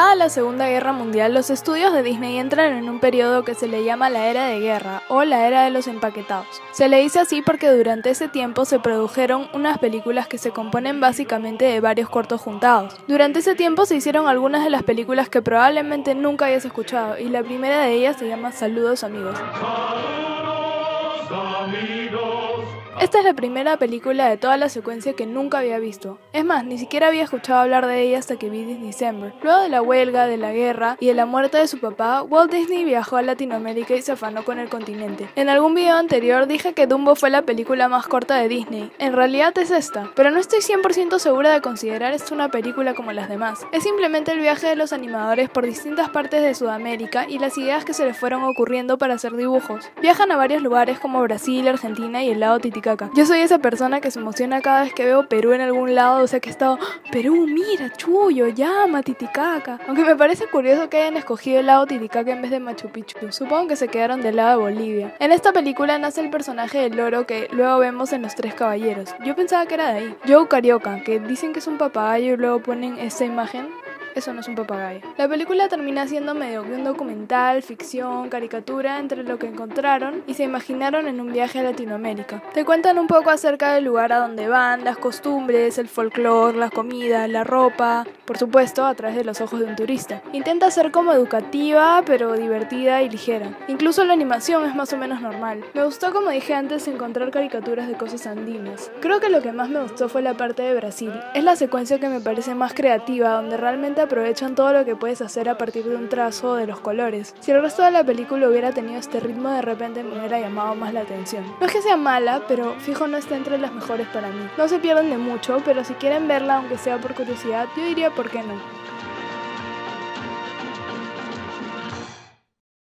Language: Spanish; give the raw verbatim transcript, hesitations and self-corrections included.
Llegada la Segunda Guerra Mundial, los estudios de Disney entran en un periodo que se le llama la Era de Guerra o la Era de los Empaquetados. Se le dice así porque durante ese tiempo se produjeron unas películas que se componen básicamente de varios cortos juntados. Durante ese tiempo se hicieron algunas de las películas que probablemente nunca hayas escuchado, y la primera de ellas se llama Saludos Amigos. Saludos, amigos. Esta es la primera película de toda la secuencia que nunca había visto. Es más, ni siquiera había escuchado hablar de ella hasta que vi Disneycember. Luego de la huelga, de la guerra y de la muerte de su papá, Walt Disney viajó a Latinoamérica y se afanó con el continente. En algún video anterior dije que Dumbo fue la película más corta de Disney. En realidad es esta, pero no estoy cien por ciento segura de considerar esta una película como las demás. Es simplemente el viaje de los animadores por distintas partes de Sudamérica y las ideas que se les fueron ocurriendo para hacer dibujos. Viajan a varios lugares como Brasil, Argentina y el lago Titicaca. Yo soy esa persona que se emociona cada vez que veo Perú en algún lado, o sea que he estado, Perú, mira, Chuyo, llama, Titicaca. Aunque me parece curioso que hayan escogido el lago Titicaca en vez de Machu Picchu. Supongo que se quedaron del lado de Bolivia. En esta película nace el personaje del loro que luego vemos en Los Tres Caballeros. Yo pensaba que era de ahí. Joe Carioca, que dicen que es un papagayo y luego ponen esta imagen. Eso no es un papagayo. La película termina siendo medio que un documental, ficción, caricatura entre lo que encontraron y se imaginaron en un viaje a Latinoamérica. Te cuentan un poco acerca del lugar a donde van, las costumbres, el folclore, la comida, la ropa, por supuesto a través de los ojos de un turista. Intenta ser como educativa, pero divertida y ligera. Incluso la animación es más o menos normal. Me gustó, como dije antes, encontrar caricaturas de cosas andinas. Creo que lo que más me gustó fue la parte de Brasil. Es la secuencia que me parece más creativa, donde realmente aprovechan todo lo que puedes hacer a partir de un trazo de los colores. Si el resto de la película hubiera tenido este ritmo, de repente me hubiera llamado más la atención. No es que sea mala, pero fijo no está entre las mejores para mí. No se pierden de mucho, pero si quieren verla, aunque sea por curiosidad, yo diría por qué no.